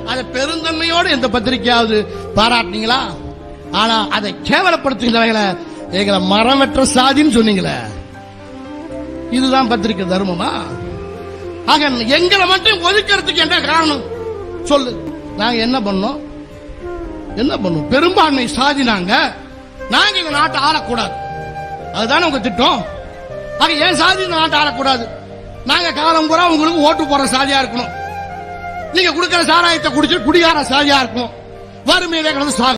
அதை பெருந்தன்மையோடு எந்த பத்திரிகையாவது பாராட்டினீங்களா? ஆனா அதை கேவலப்படுத்துகிறவங்கள எங்களை மரமற்ற சாதின்னு சொன்னீங்களே, இதுதான் பத்திரிகை தர்மமா? ஆக எங்களை மட்டும் ஒதுக்கிறதுக்கு என்ன காரணம் சொல்லு. நாங்க என்ன பண்ணோம்? பெரும்பான்மை சாதி நாங்க இந்த நாட்டை ஆளக்கூடாது, அதுதானே உங்க திட்டம். ஆக ஏன் சாதி இந்த நாட்டை ஆளக்கூடாது? நாங்க காலம் பூரா உங்களுக்கு ஓட்டு போற சாதியா இருக்கணும், நீங்க கொடுக்கிற சாராயத்தை குடிச்சு குடிகார சாதியா இருக்கணும், வறுமையிலே கிடந்து